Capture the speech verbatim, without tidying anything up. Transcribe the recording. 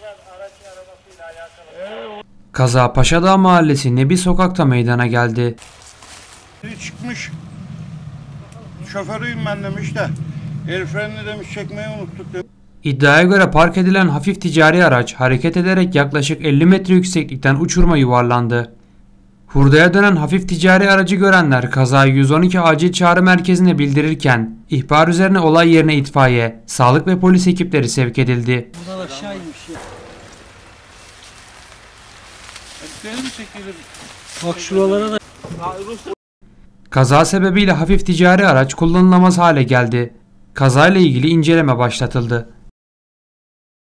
Kaza Paşadağ Mahallesi Nebi Sokak'ta meydana geldi. Biri çıkmış, şoförüyüm ben demiş de, el frenini demiş çekmeyi unuttuk demiş. İddiaya göre park edilen hafif ticari araç hareket ederek yaklaşık elli metre yükseklikten uçuruma yuvarlandı. Hurdaya dönen hafif ticari aracı görenler kazayı yüz on iki acil çağrı merkezine bildirirken ihbar üzerine olay yerine itfaiye, sağlık ve polis ekipleri sevk edildi. Buradan aşağı inmiş ya. Bak şuralara da. Kaza sebebiyle hafif ticari araç kullanılamaz hale geldi. Kazayla ilgili inceleme başlatıldı.